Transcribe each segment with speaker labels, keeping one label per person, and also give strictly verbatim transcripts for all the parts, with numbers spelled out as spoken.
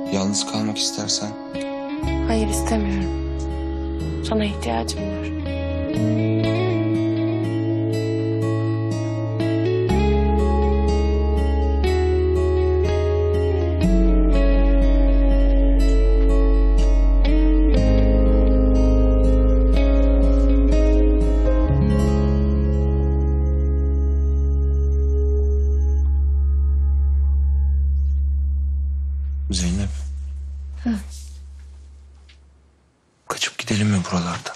Speaker 1: Yalnız kalmak istersen.
Speaker 2: Hayır, istemiyorum. Sana ihtiyacım var.
Speaker 1: Zeynep.
Speaker 2: Hı.
Speaker 1: Kaçıp gidelim mi buralardan?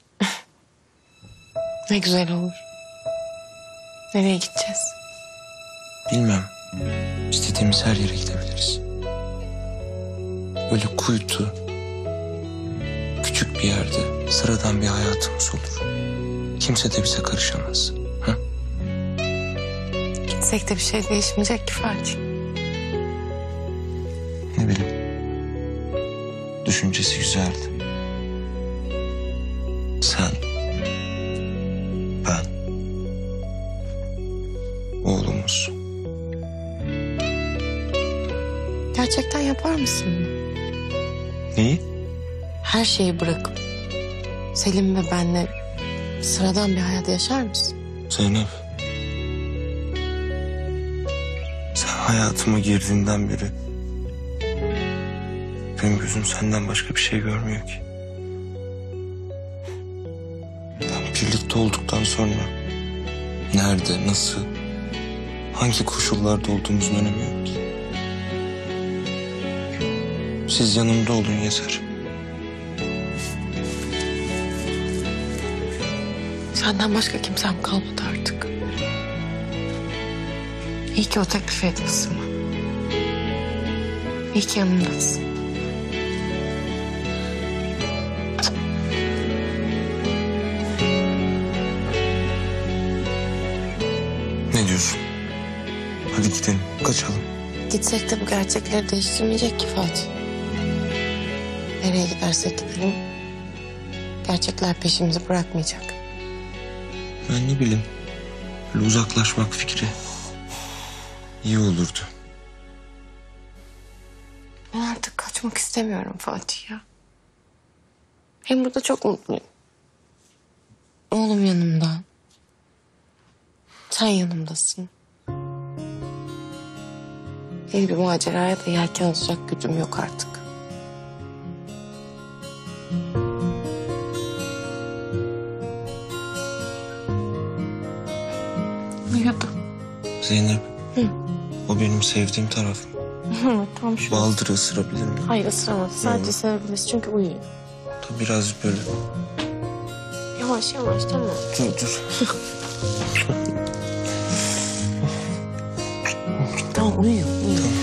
Speaker 2: Ne güzel olur. Nereye gideceğiz?
Speaker 1: Bilmem. İstediğimiz her yere gidebiliriz. Böyle kuytu, küçük bir yerde sıradan bir hayatımız olur. Kimse de bize karışamaz. Ha?
Speaker 2: Gitsek de bir şey değişmeyecek ki Fatih.
Speaker 1: Ne bileyim. Düşüncesi güzeldi. Sen, ben, oğlumuz.
Speaker 2: Gerçekten yapar mısın bunu?
Speaker 1: Neyi?
Speaker 2: Her şeyi bırakıp Selim ve benle sıradan bir hayat yaşar mısın?
Speaker 1: Zeynep. Sen hayatıma girdiğinden beri benim gözüm senden başka bir şey görmüyor ki. Ben birlikte olduktan sonra nerede, nasıl, hangi koşullarda olduğumuzun önemi yok ki. Siz yanımda olun yeter.
Speaker 2: Senden başka kimsem kalmadı artık. İyi ki o teklifi etmişsin bana. İyi ki yanımdasın.
Speaker 1: Ne diyorsun? Hadi gidelim, kaçalım.
Speaker 2: Gitsek de bu gerçekleri değiştirmeyecek ki Fatih. Nereye gidersek gidelim gerçekler peşimizi bırakmayacak.
Speaker 1: Ben ne bileyim, böyle uzaklaşmak fikri iyi olurdu.
Speaker 2: Ben artık kaçmak istemiyorum Fatih ya. Hem burada çok mutluyum. Oğlum yanımda. Sen yanımdasın. Yeni bir maceraya da yelken açacak gücüm yok artık. Uyudu.
Speaker 1: Zeynep,
Speaker 2: Hı.
Speaker 1: o benim sevdiğim tarafım.
Speaker 2: Hı, tamam şu.
Speaker 1: Baldırı ısırabilir miyim?
Speaker 2: Hayır, ısıramadı. Sadece sevebiliriz çünkü uyuyor.
Speaker 1: Tabii biraz böyle.
Speaker 2: Yavaş yavaş, tamam.
Speaker 1: Dur dur.
Speaker 2: Tamam, uyuyor, uyuyor.
Speaker 1: Tamam.